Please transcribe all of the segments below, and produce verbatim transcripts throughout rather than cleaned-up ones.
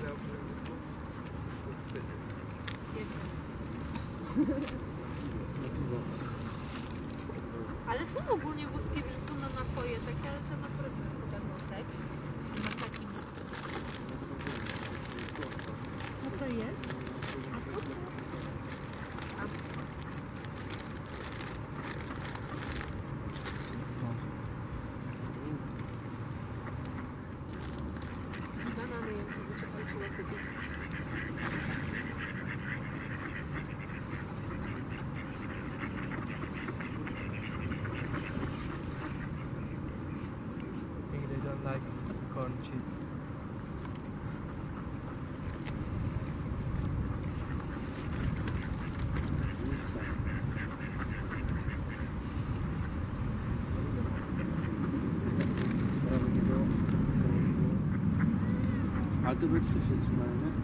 Ale są ogólnie wózki, że są na napoje takie, ale ten akurat pokaż nosek. Na takim. A co jest? A to I banany jem, żeby cię kończyło kupić. Like corn chips. Ale to we trzy się trzymają, nie?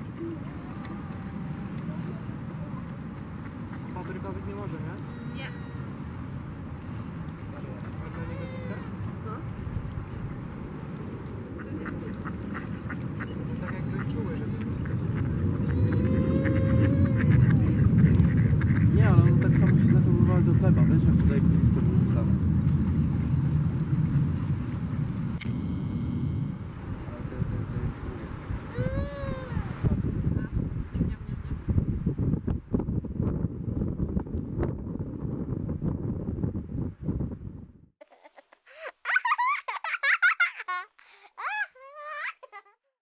Paprykowych nie może, nie? Nie.